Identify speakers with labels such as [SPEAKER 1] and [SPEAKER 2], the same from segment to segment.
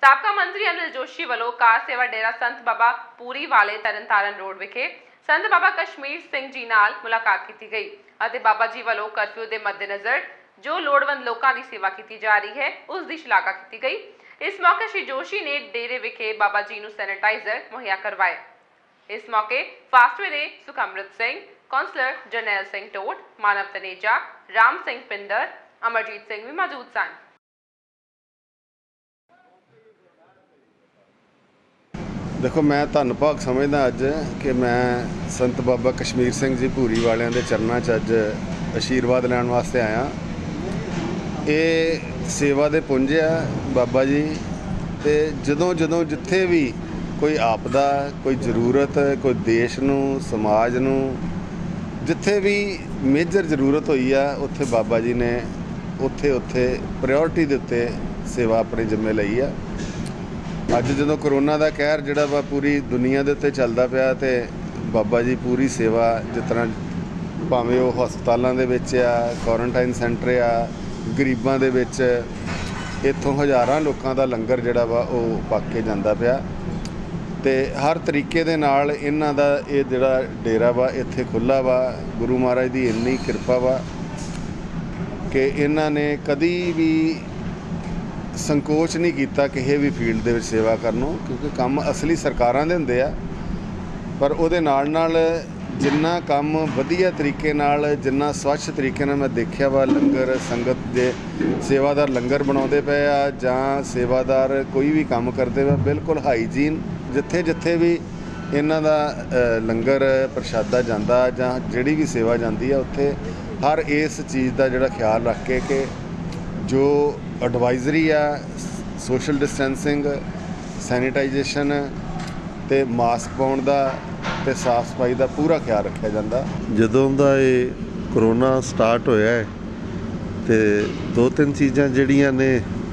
[SPEAKER 1] ਸਾਬਕਾ ਮੰਤਰੀ ਅनिल जोशी ਵੱਲੋਂ ਕਾਰ ਸੇਵਾ ਡੇਰਾ ਸੰਤ ਬਾਬਾ ਪੂਰੀ ਵਾਲੇ ਤਰਨਤਾਰਨ ਰੋਡ ਵਿਖੇ संत बाबा कश्मीर सिंह जी नाल मुलाकात की गई ਅਤੇ बाबा जी ਵੱਲੋਂ ਕਰਫਿਊ ਦੇ मद्देनजर जो लोड़वंद लोगों की सेवा की जा रही है उसकी शलाघा की गई। इस मौके श्री जोशी ने डेरे विखे बाबा जी नूं सैनिटाइजर मुहैया करवाए। इस मौके फास्टवे ने सुखअमृत सिंह, कौंसलर जरनैल सिंह टोट, मानव तनेजा, राम सिंह पिंदर, अमरजीत सिंह भी मौजूद सन।
[SPEAKER 2] देखो मैं धन भाग समझदा अज कि मैं संत बाबा कश्मीर सिंह जी भूरी वालियां दे चरणों च अज आशीर्वाद लैण वास्ते आया। ये सेवा दे पुंज आ बाबा जी, ते जदों जदों जिथे भी कोई आपदा, कोई जरूरत, कोई देश नूं, समाज नूं जिथे भी मेजर जरूरत हुई आ उत्थे बाबा जी ने उत्थे उत्थे प्रायोरिटी दे उत्ते सेवा अपने जिम्मे लई आ। अज जो करोना का कहर जोड़ा वा पूरी दुनिया के उत्ते चलता पाया, तो बाबा जी पूरी सेवा जिस तरह भावें वो हस्पतालों के आ, क्वारंटाइन सेंटर आ, गरीबों के इतों हज़ारां लोगों का लंगर जोड़ा वा वो पक के जाता पाया। तो हर तरीके दे नाल इन्हां दा ये जोड़ा डेरा वा इत्थे खुला वा। गुरु महाराज की इन्नी किरपा वा कि इन्हां ने कदी भी संकोच नहीं किया किसी भी फील्ड दे विच सेवा करनों, क्योंकि काम असली सरकारां दे हुंदे आ, पर उहदे नाल नाल जिन्ना काम वधिया तरीके नाल, जिन्ना स्वच्छ तरीके नाल मैं देखिया वा लंगर संगत दे सेवादार लंगर बनाउंदे पए आ जां सेवादार कोई भी काम करते वा, बिल्कुल हाईजीन जिथे जिथे भी इन्हां दा लंगर प्रशादा जांदा जां जिहड़ी भी सेवा जांदी आ उत्थे हर इस चीज़ का जिहड़ा ख्याल रख के जो एडवाइजरी आ सोशल डिस्टेंसिंग, सैनिटाइजेशन ते मास्क पाउण दा ते साफ सफाई का पूरा ख्याल रखा जाता।
[SPEAKER 3] जदों दा ये करोना स्टार्ट होया है ते दो तीन चीज़ां जिहड़ियां ने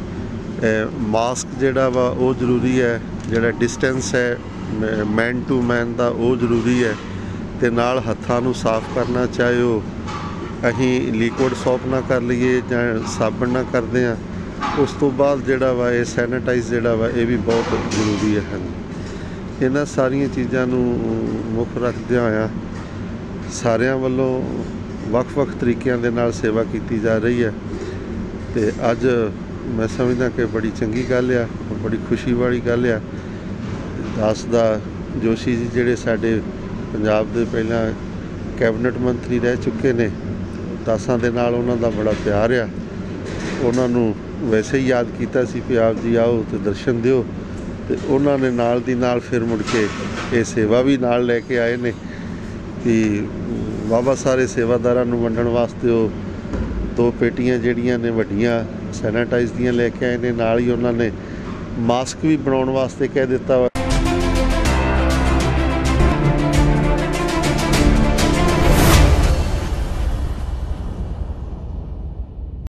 [SPEAKER 3] मास्क जिहड़ा वा वो जरूरी है, जिहड़ा डिस्टेंस है मैन टू मैन दा वो जरूरी है, ते नाल हत्थां नूं साफ करना, चाहे वो अहीं लिक्विड सोप ना कर लीए जां साबण ना करते हैं, उस तो बाद जिहड़ा वा ये सैनिटाइज जिहड़ा वा ये भी बहुत जरूरी है। इन्हां सारियां चीज़ां नूं मुख रखदिआं होइआं सारिਆਂ ਵੱਲੋਂ ਵੱਖ-ਵੱਖ ਤਰੀਕਿਆਂ ਦੇ ਨਾਲ सेवा की जा रही है। तो अज मैं समझदा कि बड़ी चंगी गल आ, बड़ी खुशी वाली गल आ। दास दा जोशी जी जिहड़े साडे पंजाब दे पहलां कैबिनेट मंत्री रह चुके ने, दासां दे नाल उन्हां दा बड़ा प्यार आ। उन्हां नूं वैसे ही याद किया सी कि आप जी आओ तो दर्शन दिओ, तो उन्होंने नाल दी नाल फिर मुड़ के ये सेवा भी नाल लैके आए ने कि बाबा सारे सेवादारां नूं वंडण वास्ते वो 2 पेटियां जिहड़ियां ने वड्डियां सैनिटाइज दियां लैके आए ने, नाल ही उन्होंने मास्क भी बनाउण वास्ते कह दिता वा।